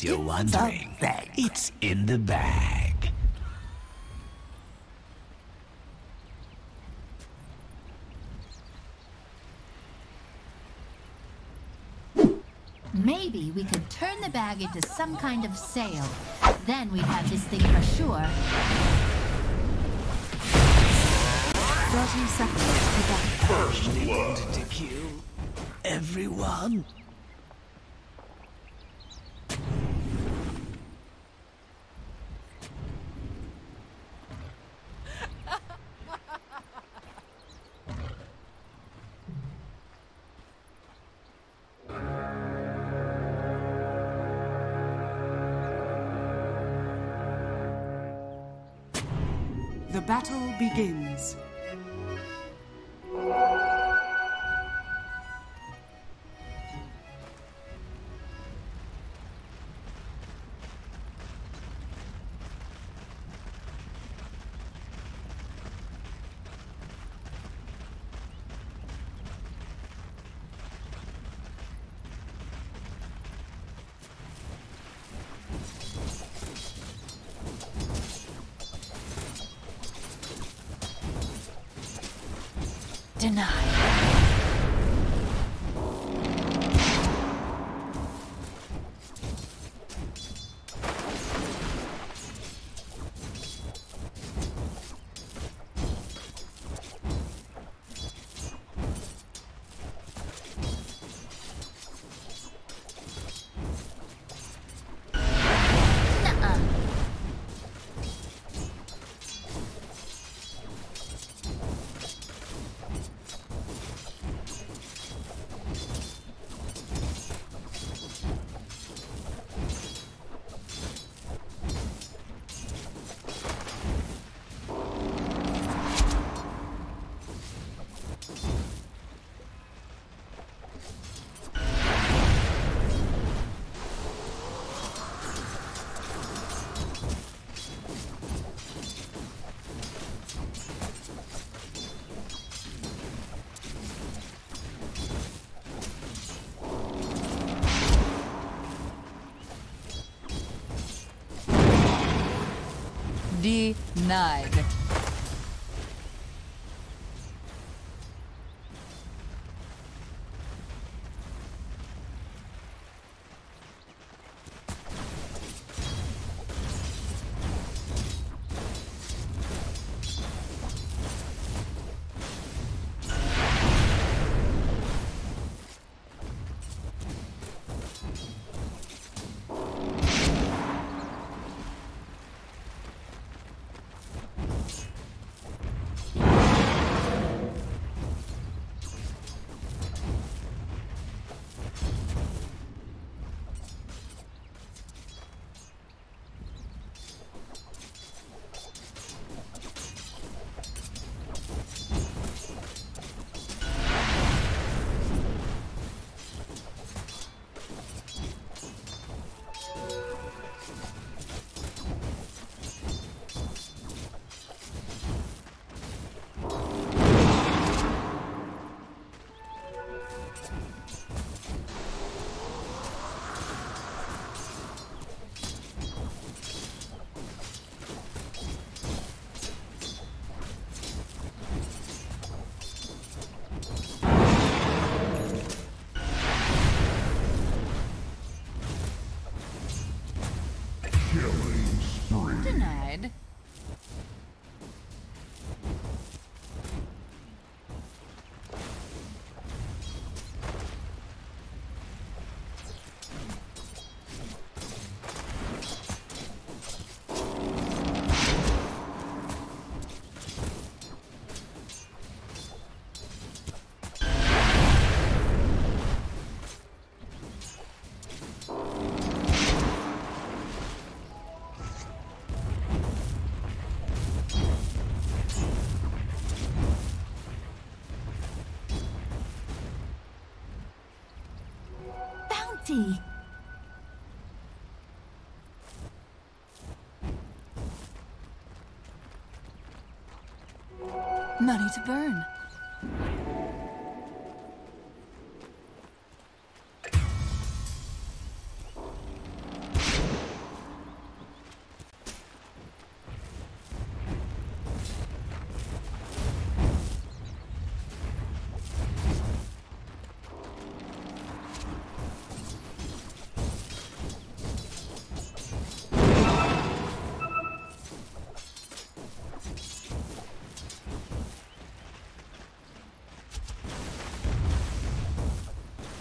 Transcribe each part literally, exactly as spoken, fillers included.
case you're wondering, it's in the bag. Maybe we could turn the bag into some kind of sail. Then we'd have this thing for sure. thirty seconds to back. First blood. Wanted to kill everyone. The battle begins. Denied. Denied. Denied. Bounty. Money to burn.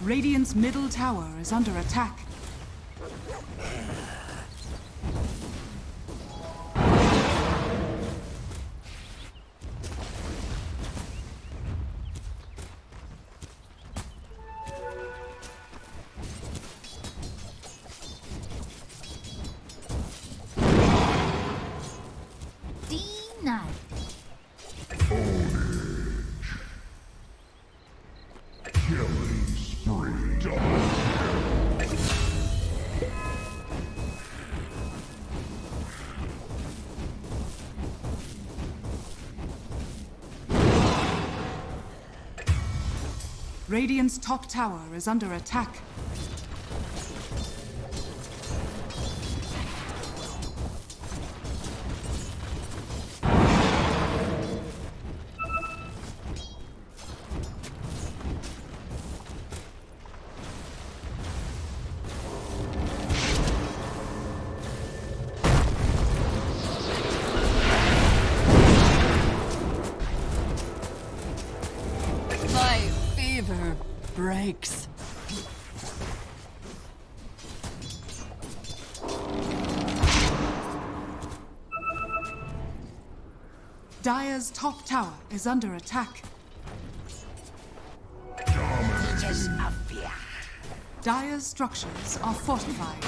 Radiant's middle tower is under attack. Radiant's top tower is under attack. Breaks. Dire's top tower is under attack. Dire's structures are fortified.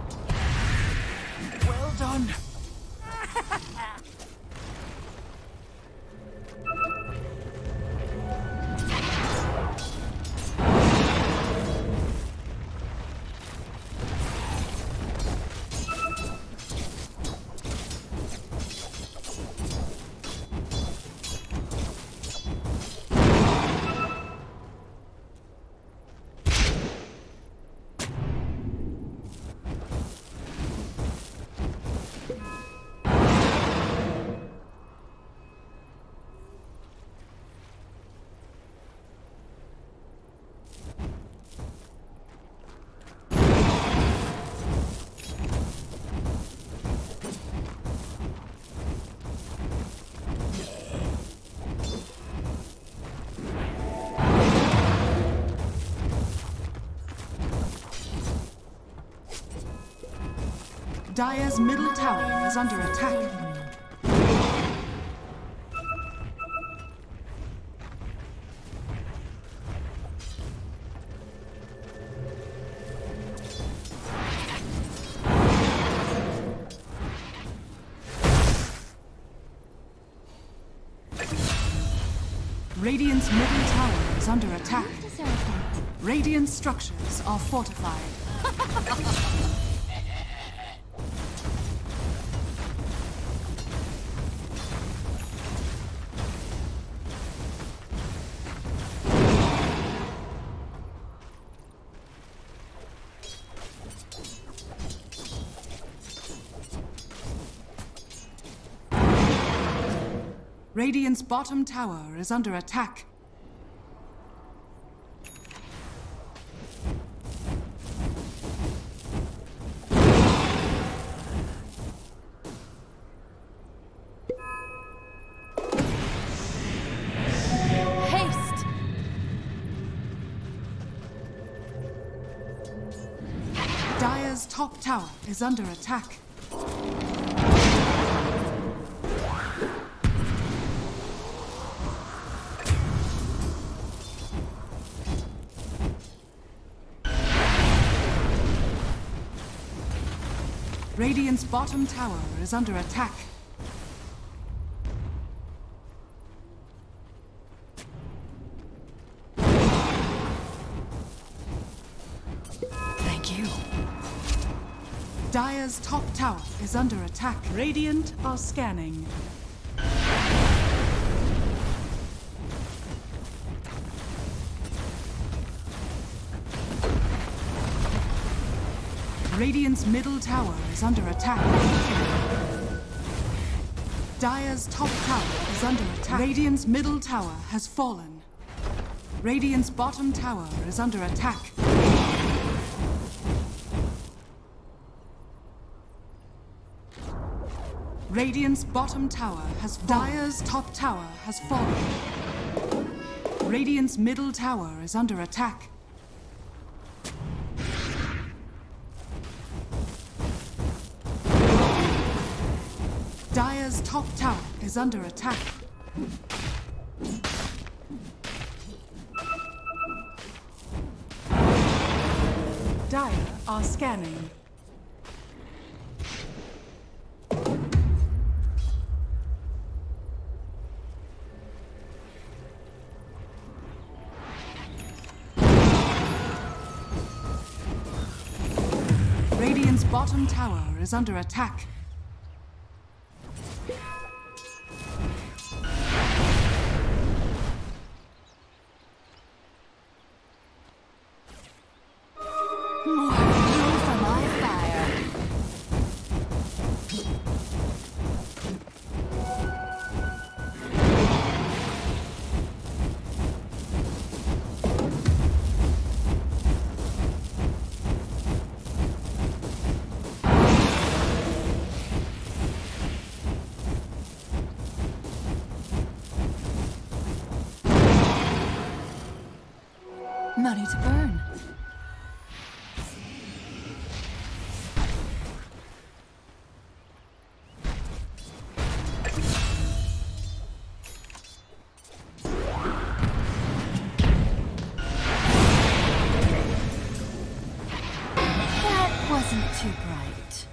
Well done. Dire's middle tower is under attack. Radiant's middle tower is under attack. Radiant structures are fortified. Radiant's bottom tower is under attack. Haste! Dire's top tower is under attack. Radiant's bottom tower is under attack. Thank you. Dire's top tower is under attack. Radiant are scanning. Radiant's middle tower is under attack. Dire's top tower is under attack. Radiant's middle tower has fallen. Radiant's bottom tower is under attack. Radiant's bottom tower has fallen. Dire's top tower has fallen. Radiant's middle tower is under attack. Dire's top tower is under attack. Dire are scanning. Radiant's bottom tower is under attack. More fuel for my fire. Money to burn. That wasn't too bright.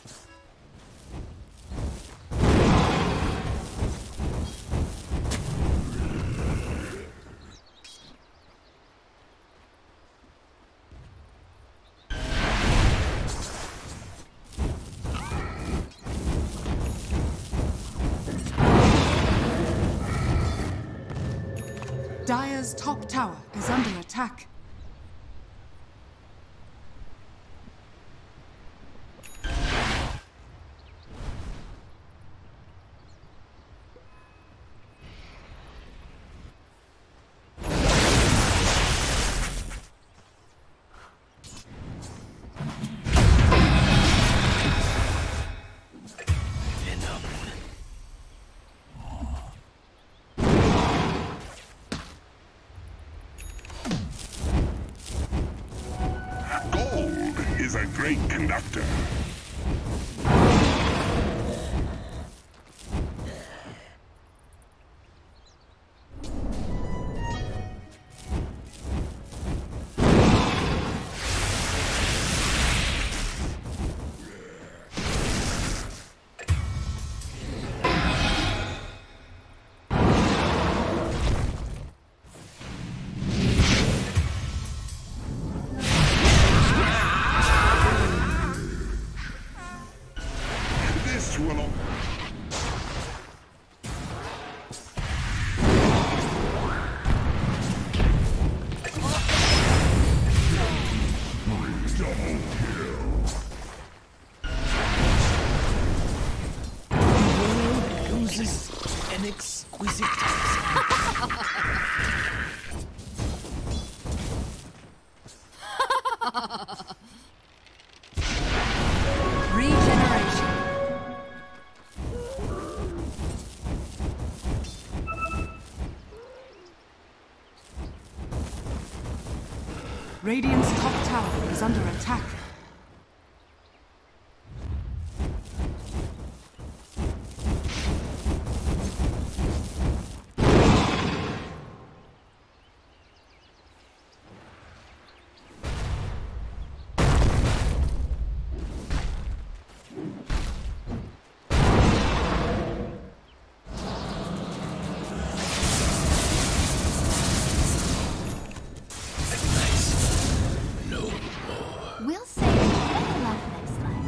Dire's top tower is under attack. Is a great conductor. An exquisite task. Regeneration. Radiant's top tower is under attack. We'll save better luck next time.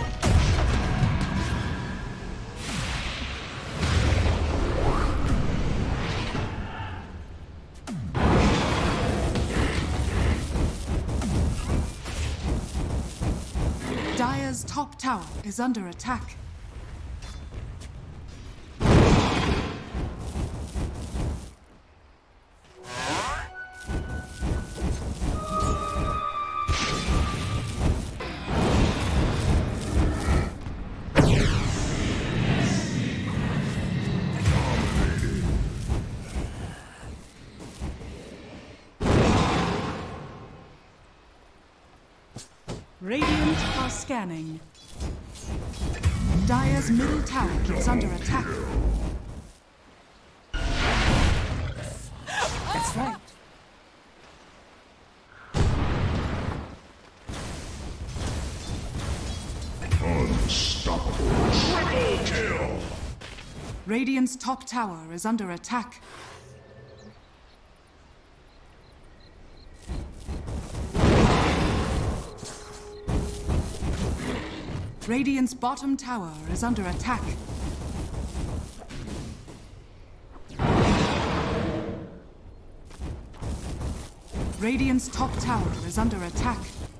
Dire's top tower is under attack. Radiant are scanning. Dire's middle tower is under attack. That's right. Unstoppable. Triple kill. Radiant's top tower is under attack. Radiant's bottom tower is under attack. Radiant's top tower is under attack.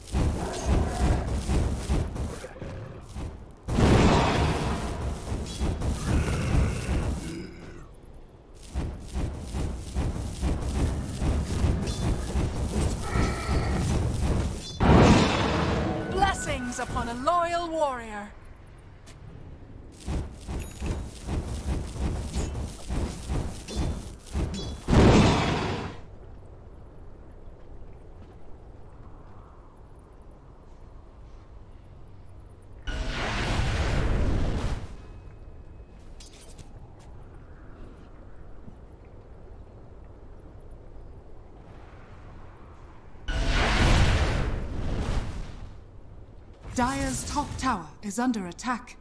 Blessings upon a loyal warrior. Dire's top tower is under attack.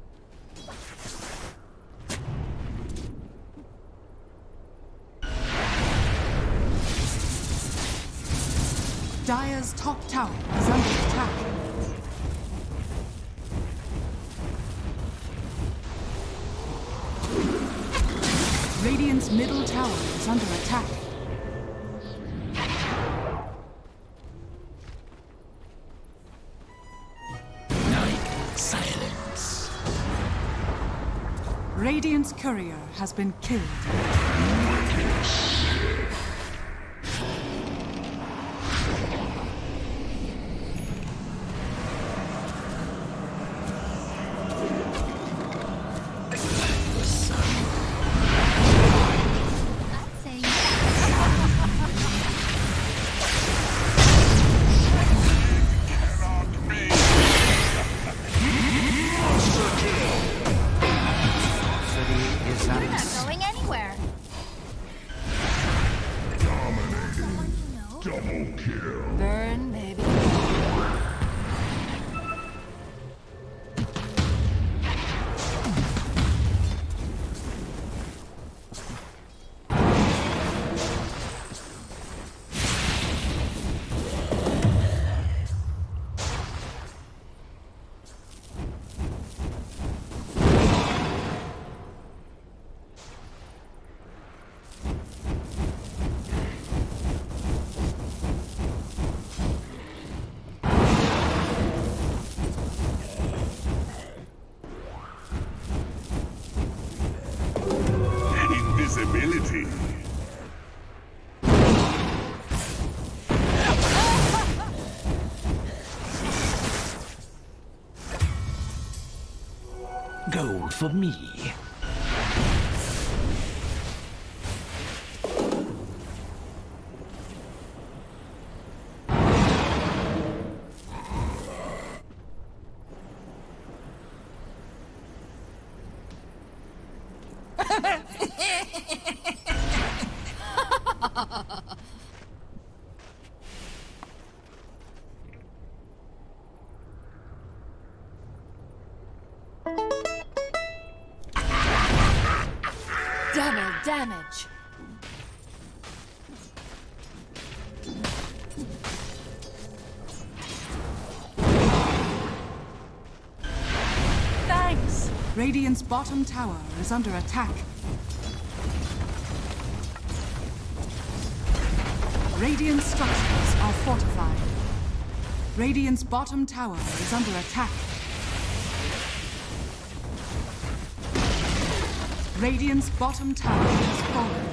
Dire's top tower is under attack. Radiant's middle tower is under attack. Silence. Radiant's courier has been killed. I'd say Cannot be. Is we're not going anywhere. Dominating. You know. Double kill. Burn, baby. Invisibility. gold for me? Double damage. Thanks. Radiant's bottom tower is under attack. Radiant structures are fortified. Radiant's bottom tower is under attack. Radiant's bottom tower has fallen.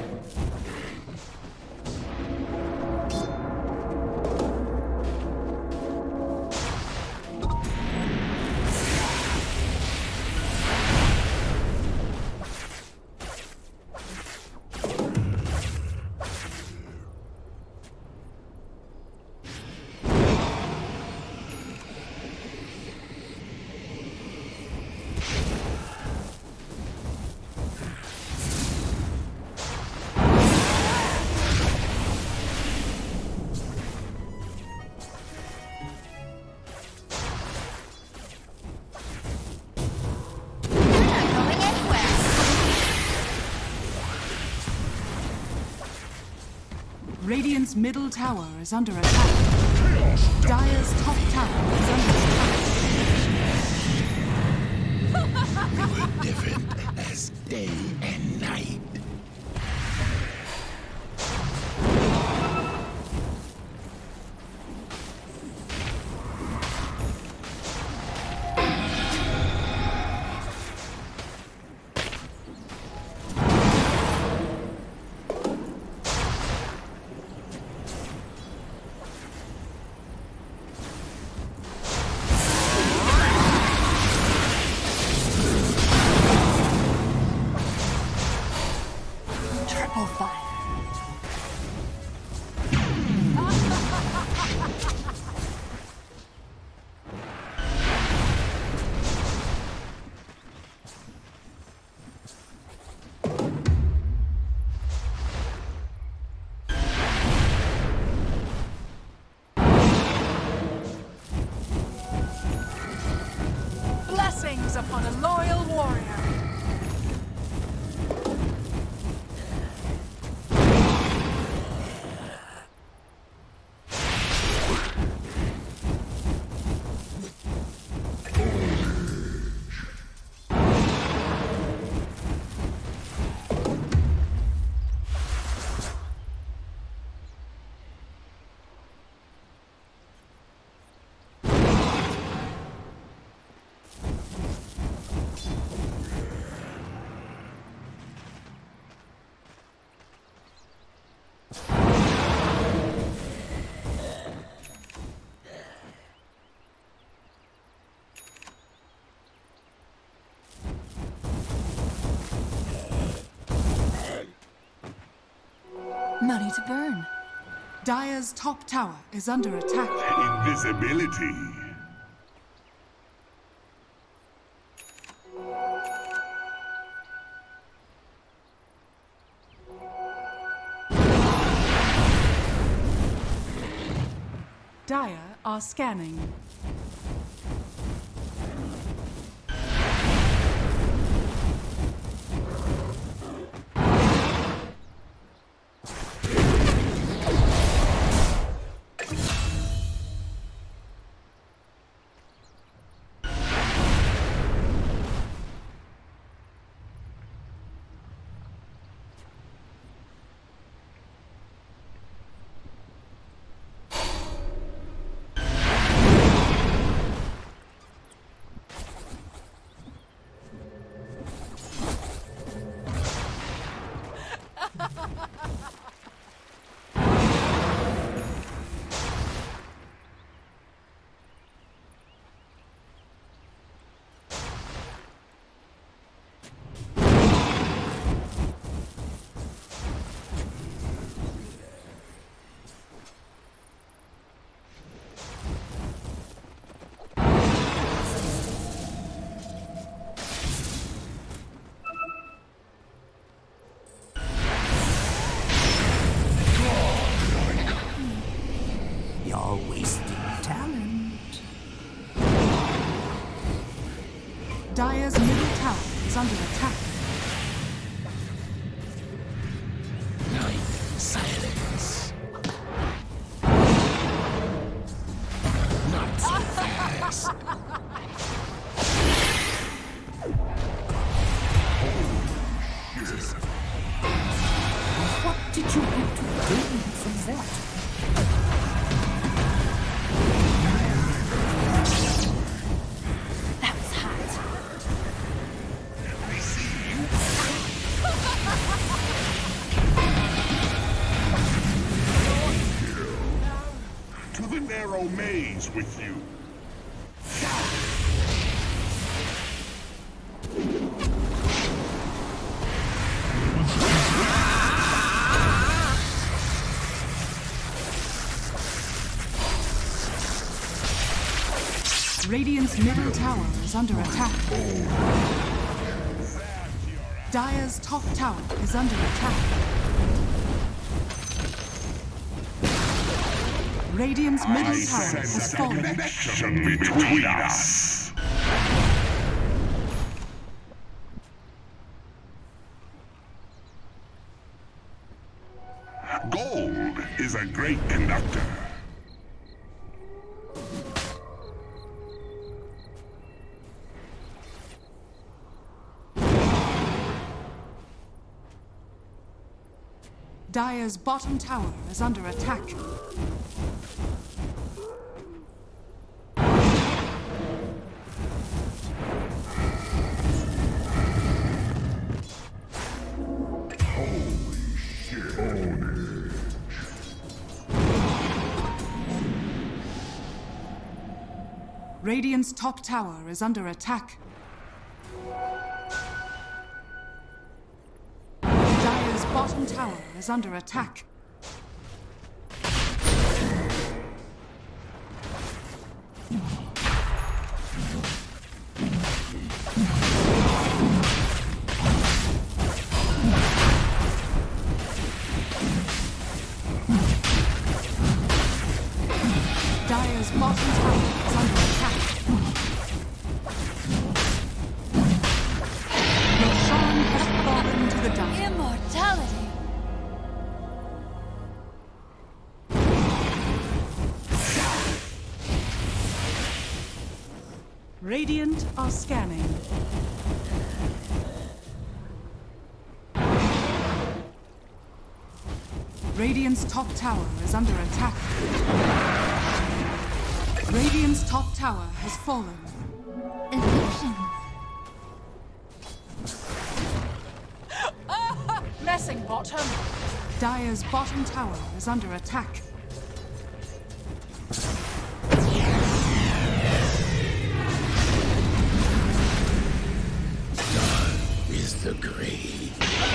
Radiant's middle tower is under attack. Dire's top tower is under attack. We were different as day and night. Blessings upon a loyal warrior. Money to burn. Dire's top tower is under attack. Invisibility. Dire are scanning. You're wasting talent. Dire's middle tower is under attack. Night silence. Not so fast. What did you want to gain from that? That was hot. I see you. To the narrow maze with you. Radiant's middle tower is under attack. Dire's top tower is under attack. Radiant's middle I tower has sense a fallen. connection between us. Gold is a great conductor. Dire's bottom tower is under attack. Holy shit. Ownage. Radiant's top tower is under attack. Dire's bottom tower is under attack. Dire's bottom tower is under attack. Roshan has fallen to the dark. Immortality! Radiant are scanning. Radiant's top tower is under attack. Radiant's top tower has fallen. Illusions. Messing bottom. Dire's bottom tower is under attack. Is the grave.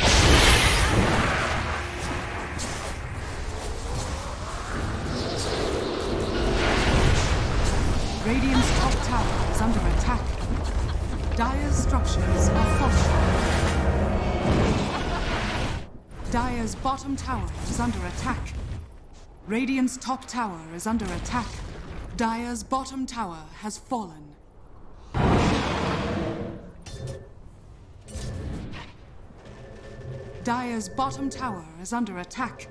Radiant's top tower is under attack. Dire's structures are fortified. Dire's bottom tower is under attack. Radiant's top tower is under attack. Dire's bottom tower has fallen. Dire's bottom tower is under attack.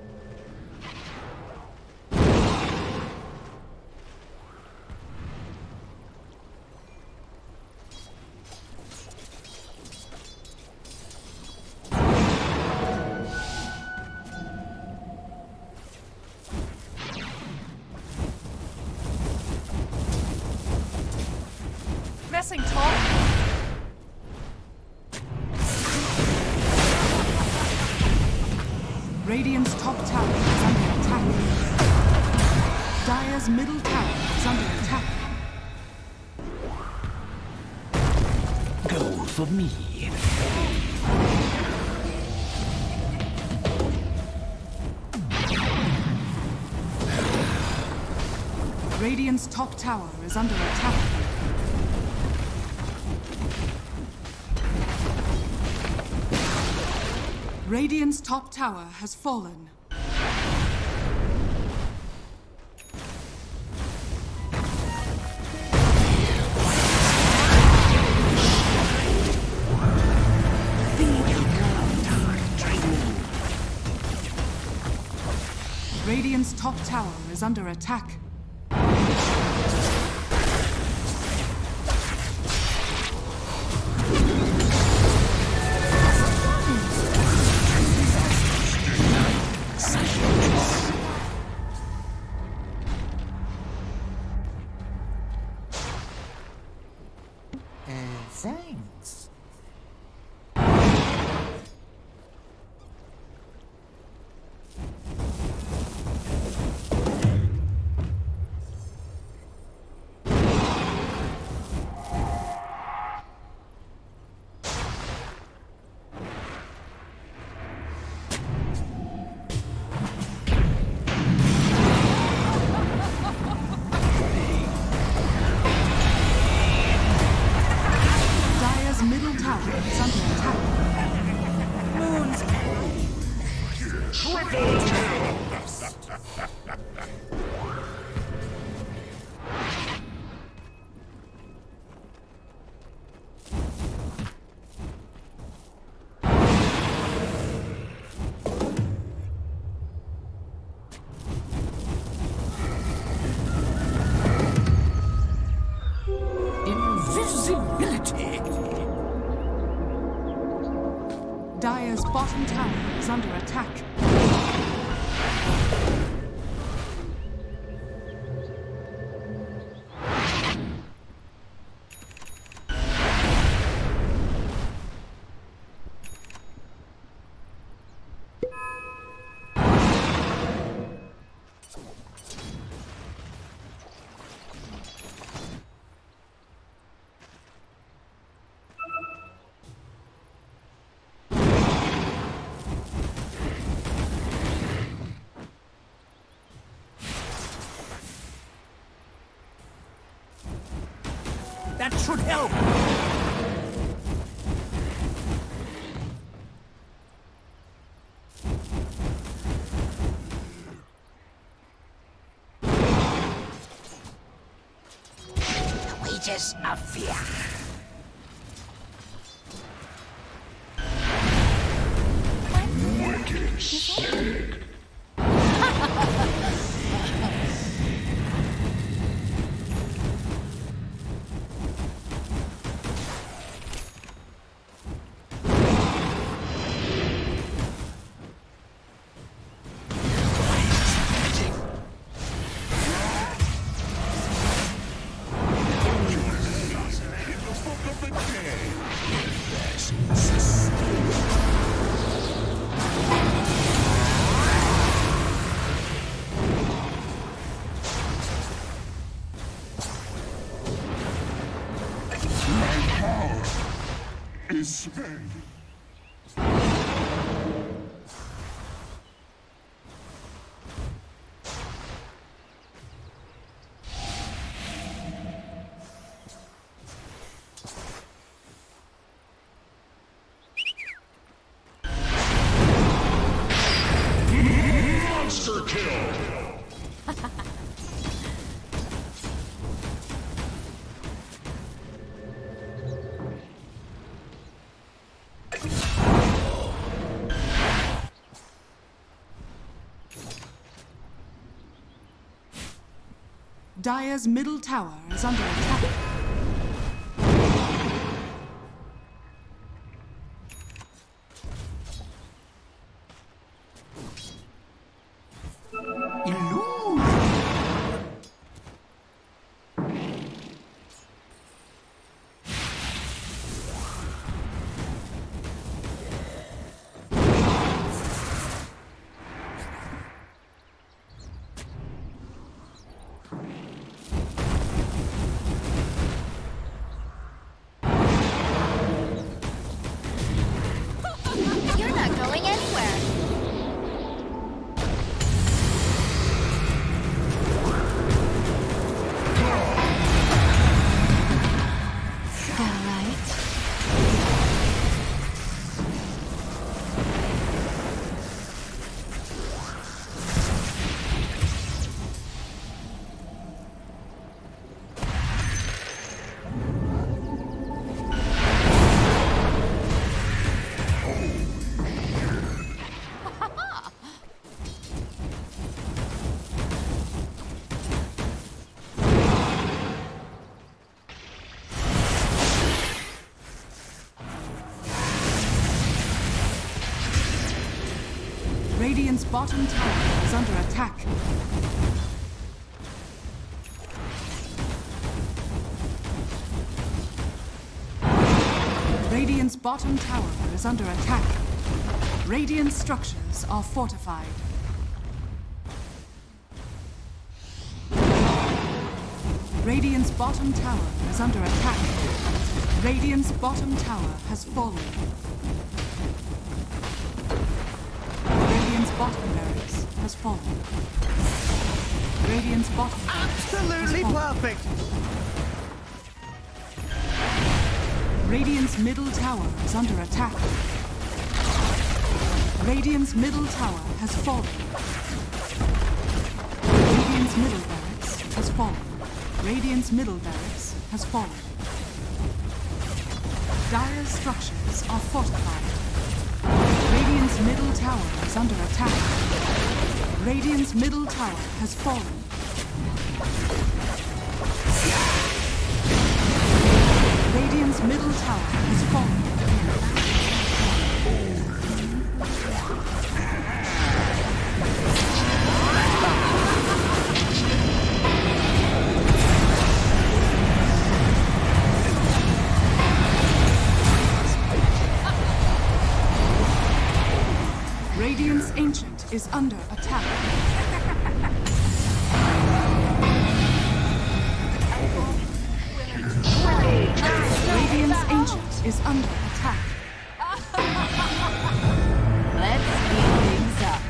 Messing top. Radiant's top tower is under attack. Dire's middle tower is under attack. Go for me. Radiant's top tower is under attack. Radiant's top tower has fallen. Radiant's top tower is under attack. Thanks. Dire's middle bottom tower is under attack. That should help! The wages of fear. Wicked sick. Is spent. Monster kill. Dire's middle tower is under attack. You're not going anywhere. All right. Radiant's bottom tower is under attack. Radiant's bottom tower is under attack. Radiant structures are fortified. Radiant's bottom tower is under attack. Radiant's bottom tower has fallen. Radiant's bottom barracks has fallen. Radiant's bottom barracks Absolutely has fallen. perfect! Radiant's middle tower is under attack. Radiant's middle tower has fallen. Radiant's middle barracks has fallen. Radiant's middle barracks has fallen. Dire's structures are fortified. Radiant's middle tower is under attack. Radiant's middle tower has fallen. Radiant's middle tower has fallen. is under attack. Radiant's Ancient is under attack. Let's speed things up.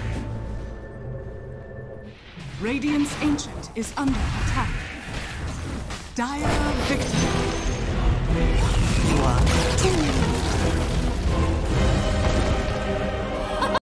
Radiant's Ancient is under attack. Dire victory.